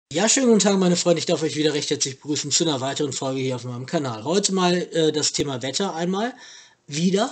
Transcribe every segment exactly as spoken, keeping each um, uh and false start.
Ja, schönen guten Tag, meine Freunde. Ich darf euch wieder recht herzlich begrüßen zu einer weiteren Folge hier auf meinem Kanal. Heute mal äh, das Thema Wetter einmal wieder.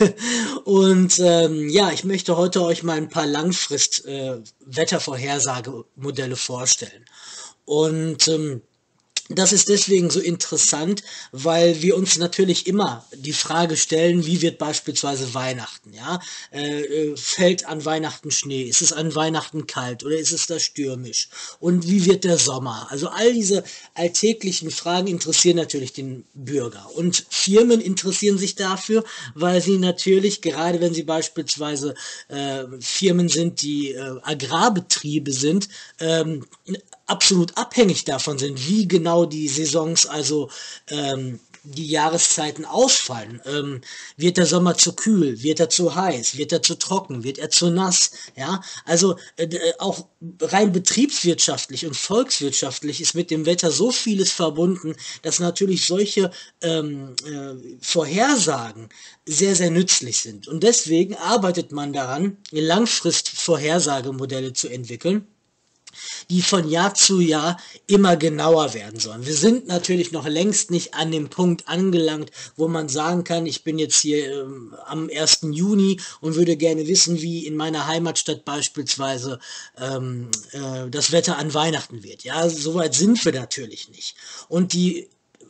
Und ähm, ja, ich möchte heute euch mal ein paar Langfrist äh, Wettervorhersagemodelle vorstellen. Und ähm, das ist deswegen so interessant, weil wir uns natürlich immer die Frage stellen, wie wird beispielsweise Weihnachten, ja? Äh, äh, fällt an Weihnachten Schnee? Ist es an Weihnachten kalt oder ist es da stürmisch? Und wie wird der Sommer? Also all diese alltäglichen Fragen interessieren natürlich den Bürger. Und Firmen interessieren sich dafür, weil sie natürlich, gerade wenn sie beispielsweise äh, Firmen sind, die äh, Agrarbetriebe sind, ähm, absolut abhängig davon sind, wie genau die Saisons, also ähm, die Jahreszeiten ausfallen. Ähm, wird der Sommer zu kühl? Wird er zu heiß? Wird er zu trocken? Wird er zu nass? Ja, also äh, auch rein betriebswirtschaftlich und volkswirtschaftlich ist mit dem Wetter so vieles verbunden, dass natürlich solche ähm, äh, Vorhersagen sehr, sehr nützlich sind. Und deswegen arbeitet man daran, Langfrist-Vorhersagemodelle zu entwickeln, die von Jahr zu Jahr immer genauer werden sollen. Wir sind natürlich noch längst nicht an dem Punkt angelangt, wo man sagen kann, ich bin jetzt hier ähm, am ersten Juni und würde gerne wissen, wie in meiner Heimatstadt beispielsweise ähm, äh, das Wetter an Weihnachten wird. Ja, soweit sind wir natürlich nicht. Und die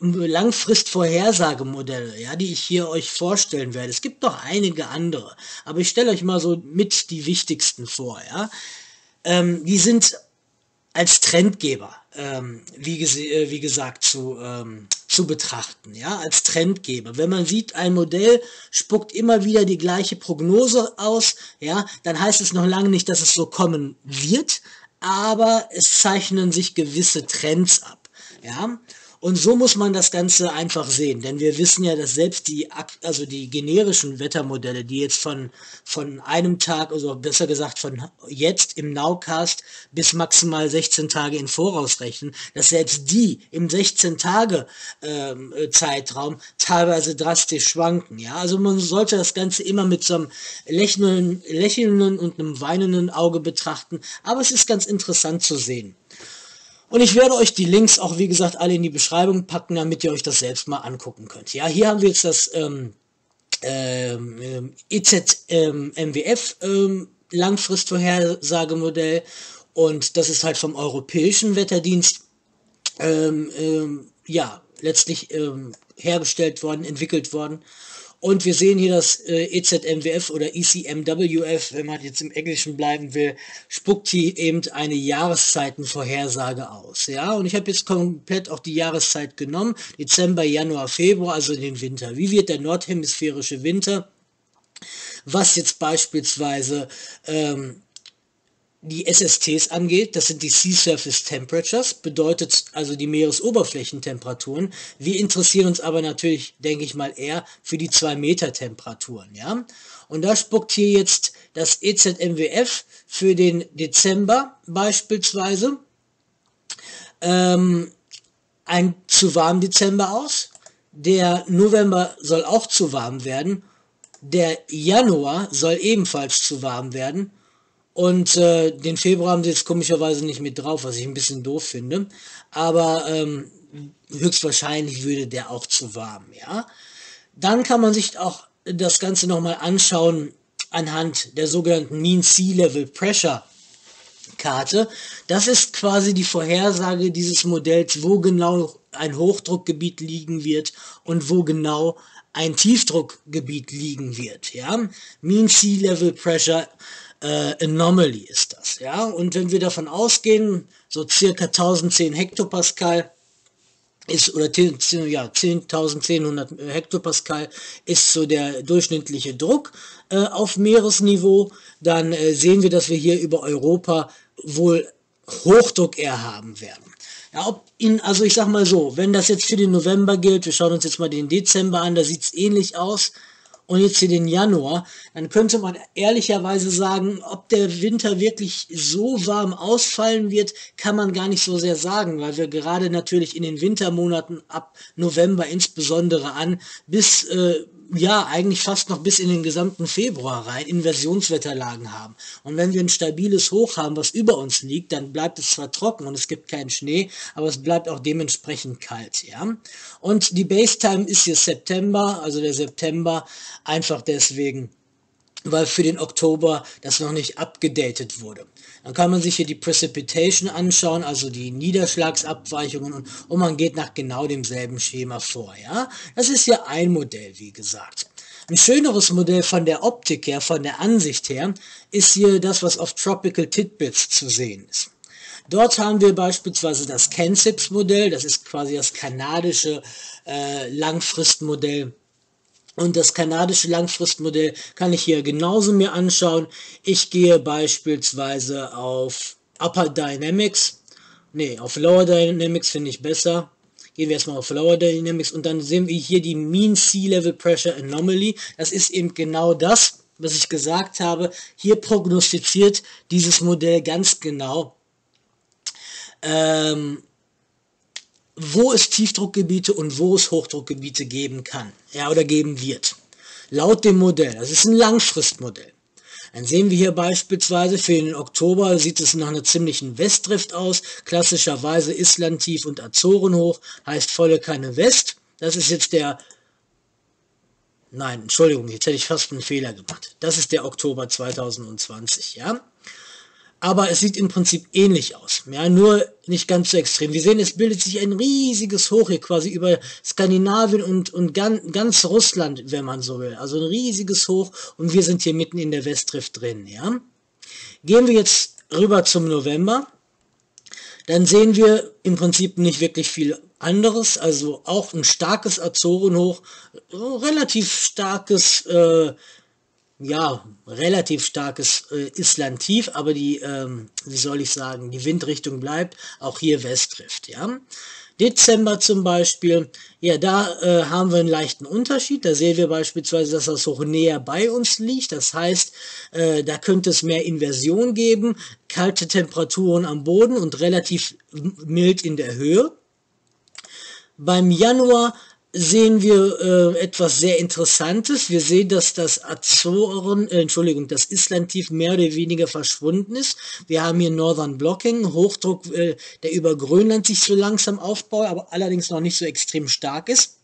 Langfristvorhersagemodelle, ja, die ich hier euch vorstellen werde. Es gibt noch einige andere, aber ich stelle euch mal so mit die wichtigsten vor, ja. Ähm, die sind als Trendgeber, ähm, wie, äh, wie gesagt, zu, ähm, zu betrachten, ja, als Trendgeber. Wenn man sieht, ein Modell spuckt immer wieder die gleiche Prognose aus, ja, dann heißt es noch lange nicht, dass es so kommen wird, aber es zeichnen sich gewisse Trends ab, ja. Und so muss man das Ganze einfach sehen, denn wir wissen ja, dass selbst die, also die generischen Wettermodelle, die jetzt von, von einem Tag, also besser gesagt von jetzt im Nowcast bis maximal sechzehn Tage in Voraus rechnen, dass selbst die im sechzehn Tage ähm, Zeitraum teilweise drastisch schwanken. Ja, also man sollte das Ganze immer mit so einem lächelnden, lächelnden und einem weinenden Auge betrachten, aber es ist ganz interessant zu sehen. Und ich werde euch die Links auch, wie gesagt, alle in die Beschreibung packen, damit ihr euch das selbst mal angucken könnt. Ja, hier haben wir jetzt das ähm, ähm, E Z M W F ähm, Langfristvorhersagemodell und das ist halt vom Europäischen Wetterdienst ähm, ähm, ja, letztlich ähm, hergestellt worden, entwickelt worden. Und wir sehen hier das äh, E Z M W F oder E C M W F, wenn man jetzt im Englischen bleiben will, spuckt hier eben eine Jahreszeitenvorhersage aus. Ja, und ich habe jetzt komplett auch die Jahreszeit genommen, Dezember, Januar, Februar, also den Winter. Wie wird der nordhemisphärische Winter, was jetzt beispielsweise ähm, die S S Ts angeht, das sind die Sea Surface Temperatures, bedeutet also die Meeresoberflächentemperaturen. Wir interessieren uns aber natürlich, denke ich mal, eher für die zwei Meter Temperaturen, ja. Und da spuckt hier jetzt das E Z M W F für den Dezember beispielsweise ähm, ein zu warmen Dezember aus. Der November soll auch zu warm werden. Der Januar soll ebenfalls zu warm werden. Und äh, den Februar haben sie jetzt komischerweise nicht mit drauf, was ich ein bisschen doof finde. Aber ähm, höchstwahrscheinlich würde der auch zu warm, ja. Dann kann man sich auch das Ganze nochmal anschauen anhand der sogenannten Mean Sea Level Pressure Karte. Das ist quasi die Vorhersage dieses Modells, wo genau ein Hochdruckgebiet liegen wird und wo genau ein Tiefdruckgebiet liegen wird, ja. Mean Sea Level Pressure Äh, Anomaly ist das, ja, und wenn wir davon ausgehen, so circa tausendzehn Hektopascal ist, oder ja, zehntausendzehnhundert Hektopascal ist so der durchschnittliche Druck äh, auf Meeresniveau, dann äh, sehen wir, dass wir hier über Europa wohl Hochdruck eher haben werden. Ja, ob in, also ich sag mal so, wenn das jetzt für den November gilt, wir schauen uns jetzt mal den Dezember an, da sieht es ähnlich aus, und jetzt hier den Januar, dann könnte man ehrlicherweise sagen, ob der Winter wirklich so warm ausfallen wird, kann man gar nicht so sehr sagen, weil wir gerade natürlich in den Wintermonaten ab November insbesondere an bis äh, ja, eigentlich fast noch bis in den gesamten Februar rein Inversionswetterlagen haben. Und wenn wir ein stabiles Hoch haben, was über uns liegt, dann bleibt es zwar trocken und es gibt keinen Schnee, aber es bleibt auch dementsprechend kalt, ja. Und die Base-Time ist hier September, also der September, einfach deswegen, weil für den Oktober das noch nicht abgedatet wurde. Dann kann man sich hier die Precipitation anschauen, also die Niederschlagsabweichungen, und, und man geht nach genau demselben Schema vor, ja. Das ist ja ein Modell, wie gesagt. Ein schöneres Modell von der Optik her, von der Ansicht her, ist hier das, was auf Tropical Tidbits zu sehen ist. Dort haben wir beispielsweise das CanSIPS-Modell, das ist quasi das kanadische äh, Langfristmodell. Und das kanadische Langfristmodell kann ich hier genauso mir anschauen. Ich gehe beispielsweise auf Upper Dynamics, nee, auf Lower Dynamics finde ich besser. Gehen wir erstmal auf Lower Dynamics und dann sehen wir hier die Mean Sea Level Pressure Anomaly. Das ist eben genau das, was ich gesagt habe. Hier prognostiziert dieses Modell ganz genau, ähm, wo es Tiefdruckgebiete und wo es Hochdruckgebiete geben kann, ja, oder geben wird. Laut dem Modell, das ist ein Langfristmodell. Dann sehen wir hier beispielsweise für den Oktober sieht es nach einer ziemlichen Westdrift aus. Klassischerweise Island tief und Azoren hoch, heißt volle Kanne West. Das ist jetzt der, nein, Entschuldigung, jetzt hätte ich fast einen Fehler gemacht. Das ist der Oktober zweitausendzwanzig, ja. Aber es sieht im Prinzip ähnlich aus, ja, nur nicht ganz so extrem. Wir sehen, es bildet sich ein riesiges Hoch hier quasi über Skandinavien und, und ganz, ganz Russland, wenn man so will. Also ein riesiges Hoch und wir sind hier mitten in der Westdrift drin, ja. Gehen wir jetzt rüber zum November, dann sehen wir im Prinzip nicht wirklich viel anderes, also auch ein starkes Azorenhoch, relativ starkes, äh, ja, relativ starkes äh, Island tief, aber die, ähm, wie soll ich sagen, die Windrichtung bleibt, auch hier Westdrift, ja. Dezember zum Beispiel, ja, da äh, haben wir einen leichten Unterschied, da sehen wir beispielsweise, dass das Hoch näher bei uns liegt, das heißt, äh, da könnte es mehr Inversion geben, kalte Temperaturen am Boden und relativ mild in der Höhe. Beim Januar sehen wir äh, etwas sehr Interessantes. Wir sehen, dass das Azoren, äh, Entschuldigung, das Islandtief mehr oder weniger verschwunden ist. Wir haben hier Northern Blocking, Hochdruck, äh, der über Grönland sich so langsam aufbaut, aber allerdings noch nicht so extrem stark ist.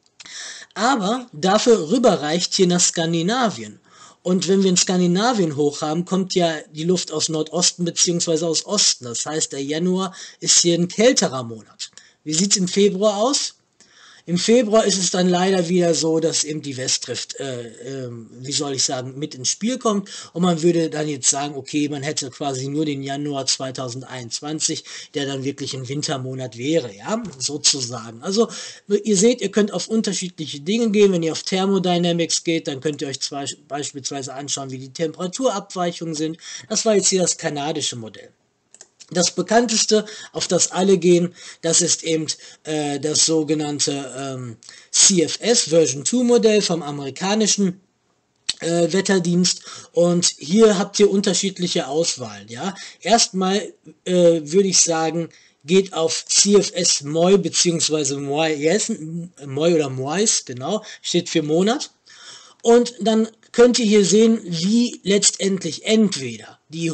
Aber dafür rüberreicht hier nach Skandinavien. Und wenn wir in Skandinavien hoch haben, kommt ja die Luft aus Nordosten bzw. aus Osten. Das heißt, der Januar ist hier ein kälterer Monat. Wie sieht es im Februar aus? Im Februar ist es dann leider wieder so, dass eben die Westdrift, äh, äh, wie soll ich sagen, mit ins Spiel kommt und man würde dann jetzt sagen, okay, man hätte quasi nur den Januar zweitausendeinundzwanzig, der dann wirklich ein Wintermonat wäre, ja, sozusagen. Also ihr seht, ihr könnt auf unterschiedliche Dinge gehen. Wenn ihr auf Thermodynamics geht, dann könnt ihr euch zwar beispielsweise anschauen, wie die Temperaturabweichungen sind. Das war jetzt hier das kanadische Modell. Das bekannteste, auf das alle gehen, das ist eben äh, das sogenannte ähm, C F S Version zwei Modell vom amerikanischen äh, Wetterdienst. Und hier habt ihr unterschiedliche Auswahlen. Ja, erstmal äh, würde ich sagen, geht auf C F S M O I bzw. M O I, yes, M O I oder M O I S, genau, steht für Monat. Und dann könnt ihr hier sehen, wie letztendlich entweder die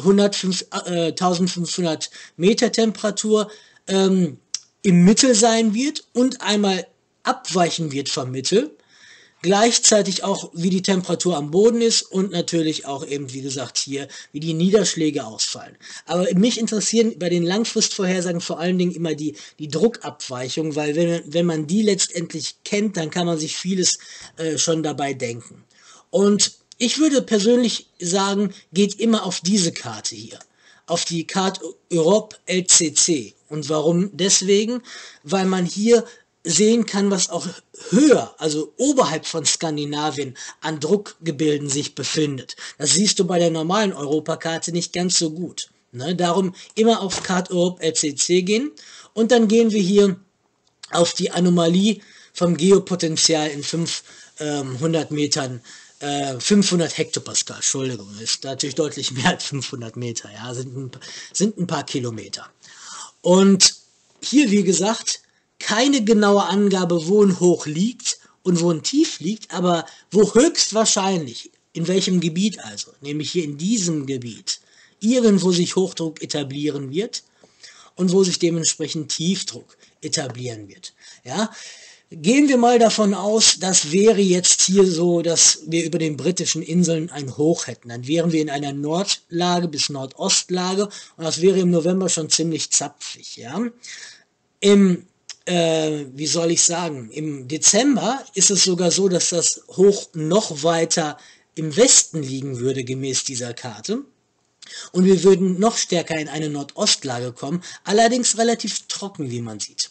eintausendfünfhundert Meter Temperatur ähm, im Mittel sein wird und einmal abweichen wird vom Mittel, gleichzeitig auch wie die Temperatur am Boden ist und natürlich auch eben, wie gesagt, hier, wie die Niederschläge ausfallen. Aber mich interessieren bei den Langfristvorhersagen vor allen Dingen immer die, die Druckabweichung, weil wenn, wenn man die letztendlich kennt, dann kann man sich vieles äh, schon dabei denken. Und ich würde persönlich sagen, geht immer auf diese Karte hier, auf die Karte Europe L C C. Und warum deswegen? Weil man hier sehen kann, was auch höher, also oberhalb von Skandinavien an Druckgebilden sich befindet. Das siehst du bei der normalen Europakarte nicht ganz so gut. Ne? Darum immer auf Karte Europe L C C gehen und dann gehen wir hier auf die Anomalie vom Geopotential in fünfhundert Metern, äh, fünfhundert Hektopascal, Entschuldigung, ist natürlich deutlich mehr als fünfhundert Meter, ja, sind ein, sind ein paar Kilometer. Und hier, wie gesagt, keine genaue Angabe, wo ein Hoch liegt und wo ein Tief liegt, aber wo höchstwahrscheinlich, in welchem Gebiet also, nämlich hier in diesem Gebiet, irgendwo sich Hochdruck etablieren wird und wo sich dementsprechend Tiefdruck etablieren wird. Ja, gehen wir mal davon aus, das wäre jetzt hier so, dass wir über den britischen Inseln ein Hoch hätten. Dann wären wir in einer Nordlage bis Nordostlage und das wäre im November schon ziemlich zapfig. Ja, im äh, wie soll ich sagen, im Dezember ist es sogar so, dass das Hoch noch weiter im Westen liegen würde, gemäß dieser Karte. Und wir würden noch stärker in eine Nordostlage kommen, allerdings relativ trocken, wie man sieht.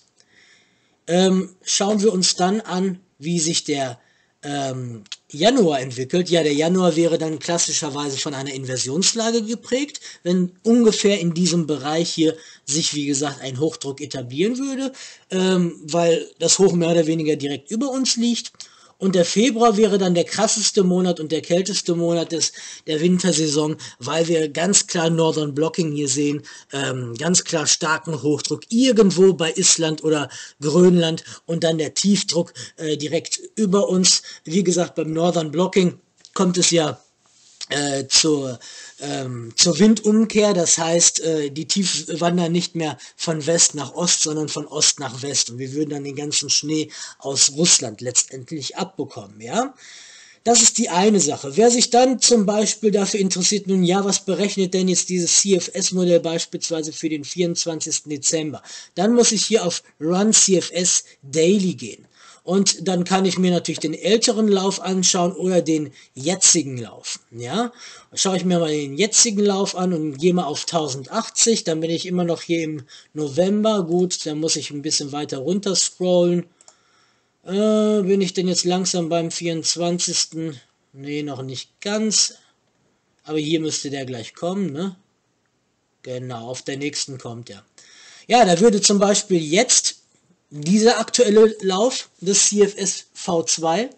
Ähm, schauen wir uns dann an, wie sich der ähm, Januar entwickelt. Ja, der Januar wäre dann klassischerweise von einer Inversionslage geprägt, wenn ungefähr in diesem Bereich hier sich, wie gesagt, ein Hochdruck etablieren würde, ähm, weil das Hoch mehr oder weniger direkt über uns liegt. Und der Februar wäre dann der krasseste Monat und der kälteste Monat des, der Wintersaison, weil wir ganz klar Northern Blocking hier sehen, ähm, ganz klar starken Hochdruck irgendwo bei Island oder Grönland und dann der Tiefdruck äh, direkt über uns. Wie gesagt, beim Northern Blocking kommt es ja äh, zur, ähm, zur Windumkehr, das heißt, äh, die Tief wandern nicht mehr von West nach Ost, sondern von Ost nach West und wir würden dann den ganzen Schnee aus Russland letztendlich abbekommen, ja. Das ist die eine Sache. Wer sich dann zum Beispiel dafür interessiert, nun ja, was berechnet denn jetzt dieses C F S-Modell beispielsweise für den vierundzwanzigsten Dezember, dann muss ich hier auf Run C F S Daily gehen. Und dann kann ich mir natürlich den älteren Lauf anschauen oder den jetzigen Lauf. Ja, schaue ich mir mal den jetzigen Lauf an und gehe mal auf tausendachtzig. Dann bin ich immer noch hier im November. Gut, dann muss ich ein bisschen weiter runter scrollen. Äh, bin ich denn jetzt langsam beim vierundzwanzigsten? Nee, noch nicht ganz. Aber hier müsste der gleich kommen, ne? Genau, auf der nächsten kommt er. Ja, da würde zum Beispiel jetzt dieser aktuelle Lauf des C F S V zwei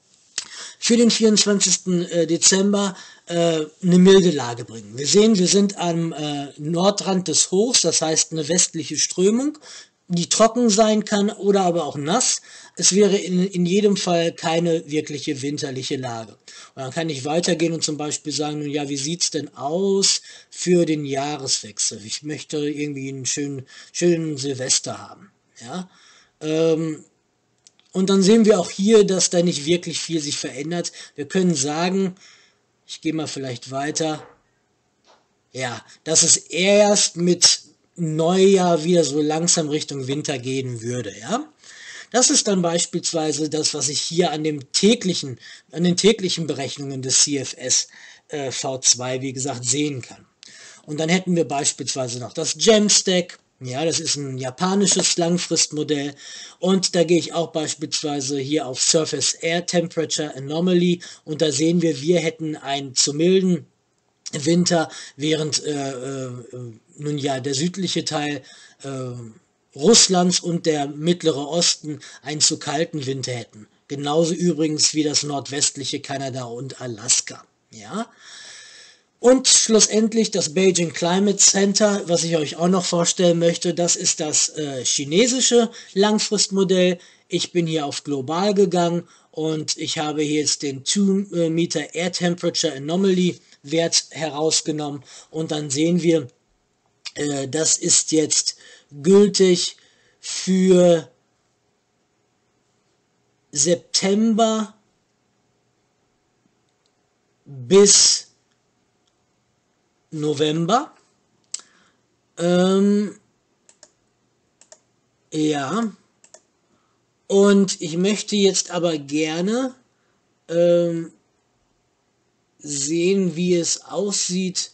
für den vierundzwanzigsten Dezember äh, eine milde Lage bringen. Wir sehen, wir sind am äh, Nordrand des Hochs, das heißt eine westliche Strömung, die trocken sein kann oder aber auch nass. Es wäre in, in jedem Fall keine wirkliche winterliche Lage. Und dann kann ich weitergehen und zum Beispiel sagen, nun ja, wie sieht's denn aus für den Jahreswechsel? Ich möchte irgendwie einen schönen, schönen Silvester haben. Ja, ähm, und dann sehen wir auch hier, dass da nicht wirklich viel sich verändert. Wir können sagen, ich gehe mal vielleicht weiter, ja, dass es erst mit Neujahr wieder so langsam Richtung Winter gehen würde, ja. Das ist dann beispielsweise das, was ich hier an dem täglichen, an den täglichen Berechnungen des C F S äh, V zwei, wie gesagt, sehen kann. Und dann hätten wir beispielsweise noch das Gemstack. Ja, das ist ein japanisches Langfristmodell und da gehe ich auch beispielsweise hier auf Surface Air Temperature Anomaly und da sehen wir, wir hätten einen zu milden Winter, während äh, äh, nun ja der südliche Teil äh, Russlands und der mittlere Osten einen zu kalten Winter hätten. Genauso übrigens wie das nordwestliche Kanada und Alaska. Ja. Und schlussendlich das Beijing Climate Center, was ich euch auch noch vorstellen möchte, das ist das äh, chinesische Langfristmodell. Ich bin hier auf global gegangen und ich habe hier jetzt den zwei Meter Air Temperature Anomaly Wert herausgenommen und dann sehen wir, äh, das ist jetzt gültig für September bis November. Ähm, ja. Und ich möchte jetzt aber gerne ähm, sehen, wie es aussieht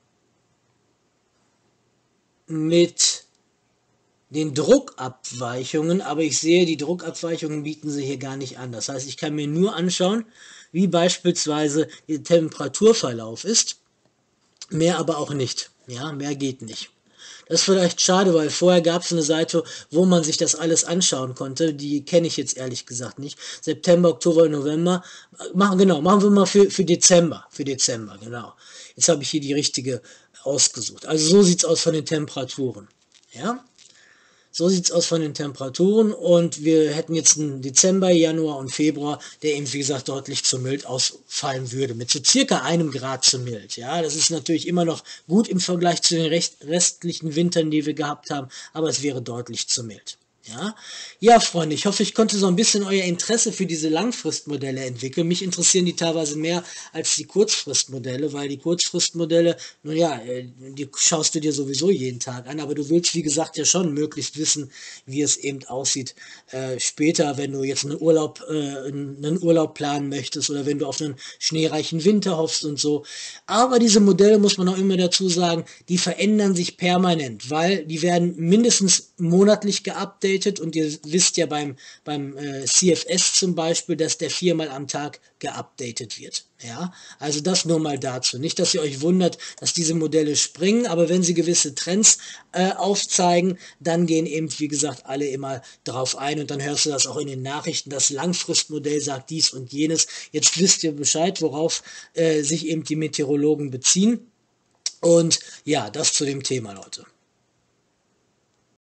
mit den Druckabweichungen, aber ich sehe, die Druckabweichungen bieten sie hier gar nicht an. Das heißt, ich kann mir nur anschauen, wie beispielsweise der Temperaturverlauf ist. Mehr aber auch nicht. Ja, mehr geht nicht. Das ist vielleicht schade, weil vorher gab es eine Seite, wo man sich das alles anschauen konnte. Die kenne ich jetzt ehrlich gesagt nicht. September, Oktober, November. Machen, genau, machen wir mal für, für Dezember. Für Dezember, genau. Jetzt habe ich hier die richtige ausgesucht. Also so sieht es aus von den Temperaturen. Ja. So sieht es aus von den Temperaturen und wir hätten jetzt einen Dezember, Januar und Februar, der eben wie gesagt deutlich zu mild ausfallen würde, mit so circa einem Grad zu mild. Ja, das ist natürlich immer noch gut im Vergleich zu den restlichen Wintern, die wir gehabt haben, aber es wäre deutlich zu mild. Ja, ja, Freunde, ich hoffe, ich konnte so ein bisschen euer Interesse für diese Langfristmodelle entwickeln. Mich interessieren die teilweise mehr als die Kurzfristmodelle, weil die Kurzfristmodelle, nun ja, die schaust du dir sowieso jeden Tag an, aber du willst, wie gesagt, ja schon möglichst wissen, wie es eben aussieht äh, später, wenn du jetzt einen Urlaub, äh, einen Urlaub planen möchtest oder wenn du auf einen schneereichen Winter hoffst und so. Aber diese Modelle, muss man auch immer dazu sagen, die verändern sich permanent, weil die werden mindestens monatlich geupdatet. Und ihr wisst ja beim, beim äh, C F S zum Beispiel, dass der viermal am Tag geupdatet wird. Ja, also das nur mal dazu. Nicht, dass ihr euch wundert, dass diese Modelle springen, aber wenn sie gewisse Trends äh, aufzeigen, dann gehen eben, wie gesagt, alle immer drauf ein und dann hörst du das auch in den Nachrichten. Das Langfristmodell sagt dies und jenes. Jetzt wisst ihr Bescheid, worauf äh, sich eben die Meteorologen beziehen. Und ja, das zu dem Thema, Leute.